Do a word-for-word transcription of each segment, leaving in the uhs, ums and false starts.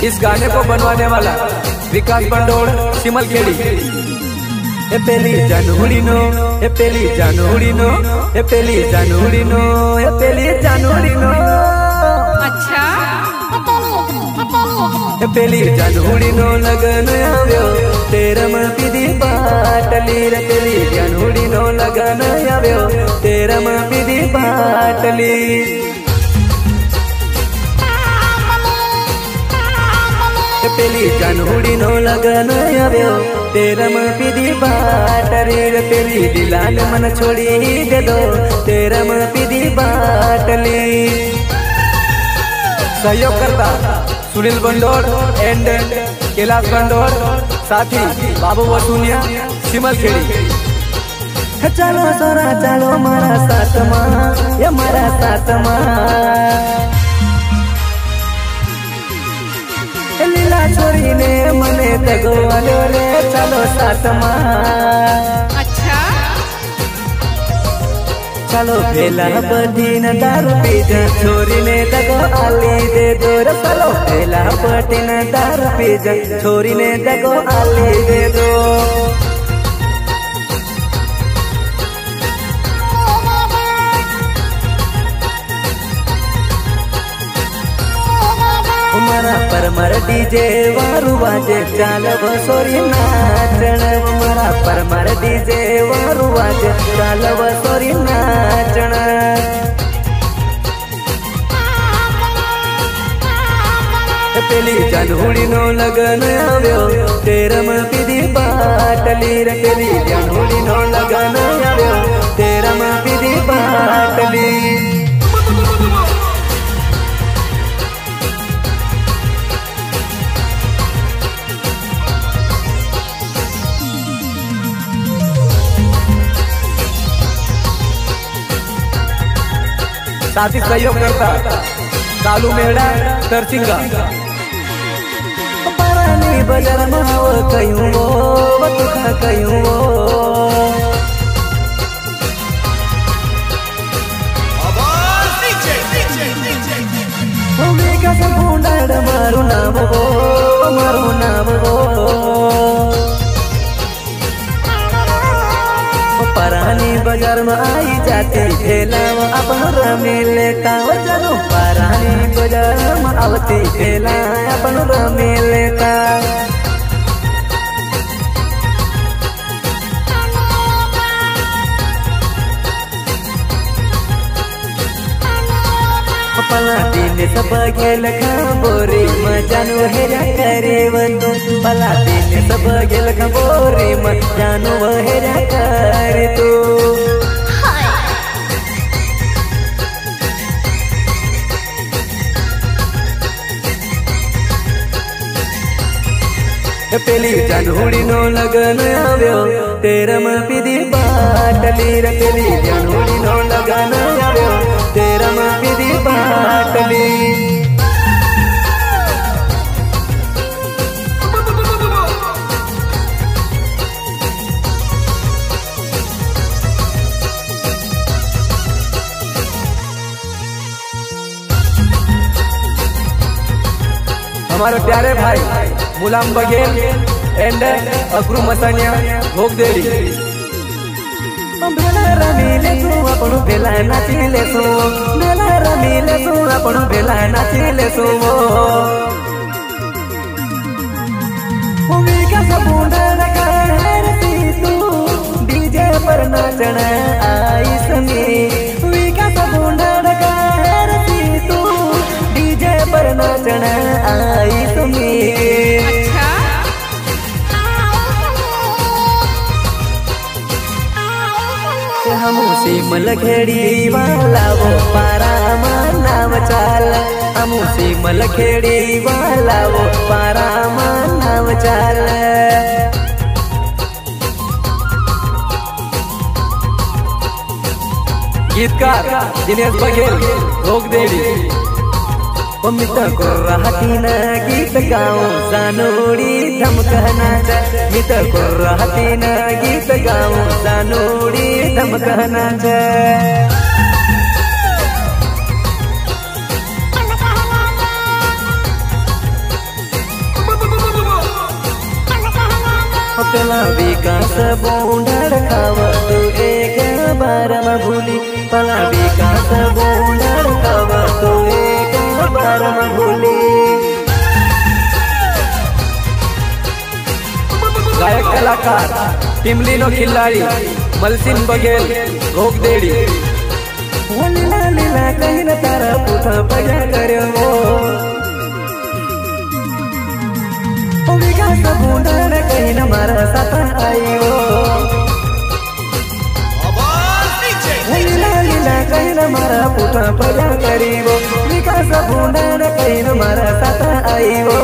इस गाने को बनवाने वाला विकास बंडोड़ सिमलखेड़ी। ए पेली जानूड़ी नो, ए पेली जानूड़ी नो, ए पेली जानूड़ी नो, ए पेली जानूड़ी नो। अच्छा ए पेली जानूड़ी नो लगन आव्यो तेरम पीदी बाटली रे। पेली जानूड़ी नो लगन आव्यो तेरम पीदी बाटली। पेली जानूड़ी नो लगन आव्यो तेरम पीदी बाटली रे। पेली दिलान मन छोड़ी दे दो तेरम पीदी बाटली। सहयोग करता सुनील बंडोड़ एंड कैलाश बंडोड़, साथी बाबू वसूनिया सिमलखेड़ी। चलो सोना चलो मारा साथ माँ, ये मारा साथ माँ। लीला छोरी ने मने तगवालो रे, चलो साथ माँ। अच्छा चलो भेला बदीन दारू पी जा, छोरी ने दगो आली दे दो रे। चलो भेला बदीन दारू पी जा, छोरी ने दगो आली दे दो। मारा परमर डीजे वारू बाजे चाल बसोरी नाचण। मारा परमर डीजे वारू बाजे चाल बसोरी नाचण। पेली जानूड़ी नो लगन आव्यो तेरम पीदी बाटली रे। पेली जानूड़ी नो लगन आव्यो तेरम पीदी बाटली। साथी सहयोग करता कालू मेहड़ा तरसिंगा। परानी बजार माव कयूं वो बतुखा कयूं वो। विकास भूंडाड़ मारू नाम वो, मारू नाम वो। परानी बाजार में आई जाती ठेला अपन रमी लेता। चलो परानी बाजार में आवती ठेला अपन रमी लेता। पला दिन सब गेल खबोरी मजानो हेरा करे वंदो। पला दिन सब गेल खबोरी मजानो हेरा करे तो। पेली जानूड़ी नो लगन आव्यो तेरम पीदी बाटली रे। पेली जानूड़ी नो लगन आव्यो तेरम पीदी बाटली। हमारे प्यारे भाई मुलाम बघेल एंड अक्रू मसानिया भोगदेड़ी। बेला रमीले सो अपनो बेला नाचिले सो, बेला रमीले सो अपनो बेला नाचिले सो। विकास बूंदड़ कहर सी तू डीजे पर नाचण आई समी। विकास बूंदड़ कहर सी तू डीजे पर नाचण आई समी। हम सिमलखेड़ी वाला वो पारा नाम चाल। हम सिमलखेड़ी वाला वो पारा नाम चाल। गीतकार दिनेश बघेल भोगदेड़ी। मित को रहती न गीत गाऊं जानूड़ी धमकना। मित को रहती न गीत गाऊं जानूड़ी धमकना। विकास बोंडर खाव तू एक बार म भूली पला विकास बोंडर खाव तू एक बार म भूली। गायक कलाकार टिमलीनो खिल्लाड़ी मलसिन बघेल घोगदेड़ी। लीला लीला कहीं न तारा पुथा पजा करो विकास बोंडर कहीं न मारा साथ आयो। लीला लीला कहीं न मारा पुथा पजा करीबो विकास बोंडर कहीं न मारा साथ आयो।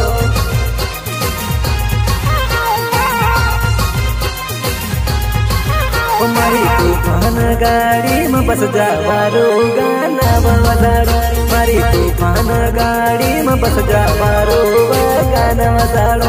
मारी तूफान गाड़ी में बस जावारो गाना बजाड़ो मारी तूफान गाड़ी में बस जावारो गाना बजाड़ो।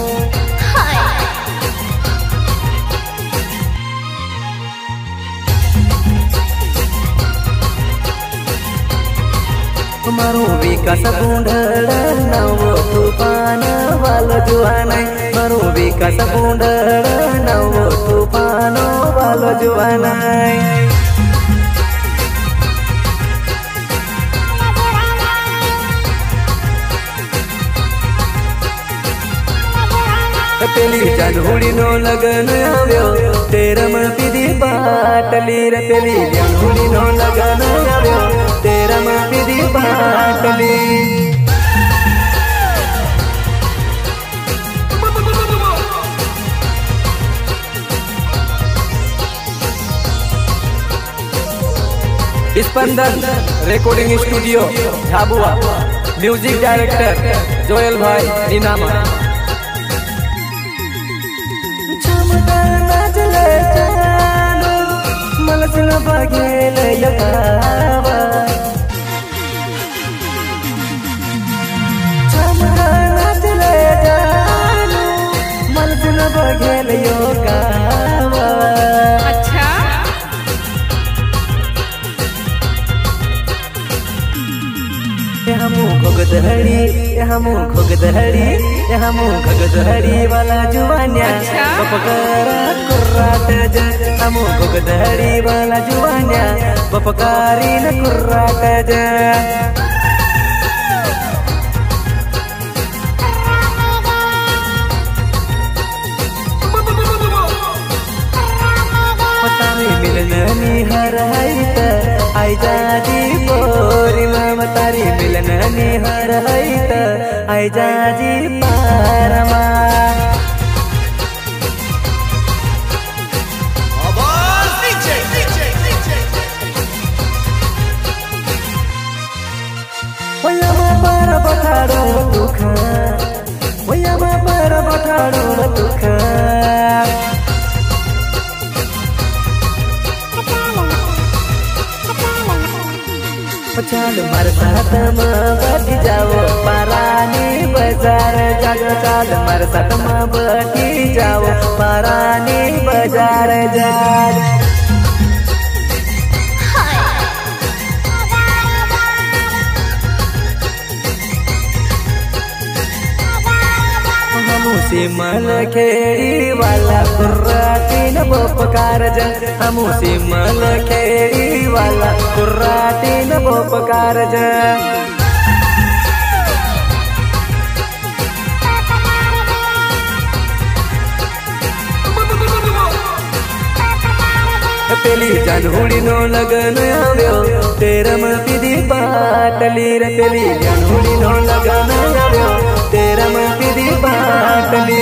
मारो विकास बोंडर नव तूफान वालो जुआना मारो विकास बोंडर नव तूफान वालो जुआना। पेली जनहुड़ी नो लगन आव्यो तेरम पीदी बाटली रे पेली जनहुड़ी नो लगन आव्यो तेरम पीदी बाटली। Spandan recording studio Jhabua. Music director Joyal भाई नीनामा। मलसिन बघेल यकावा छमगा नाचले जानो मलसिन बघेल योगावा। अच्छा हमू घोगदहरी हमू घोगदहरी हमू घोगदहरी वाला जुवान्या बपकारा कुर्राट ज हमू घोगदहरी वाला जुवान्या बपकारी न कुर्राट ज। तारी मिलन निहर हैत आई जाजी बोरी मामा तारी मिलन निहर हैत आई जाजी पारमा। वयमा पर बठाडो दुख वयमा पर बठाडो दुख चाल मार साथ में बैठी जाओ पारानी बाजार जाग चाल मार साथ में बैठी जाओ पारानी बाजार जाग। हमूसी मल खेड़ी वाला कुर्राटी न बोपकार ज हमूसी मल खेड़ी वाला कुर्राटी न बोपकार ज। पेली जनहुड़ी नो लगन आव्यो तेरम पीदी बाटली रे पेली जनहुड़ी नो लगन आव्यो तेरम पीदी बाटली।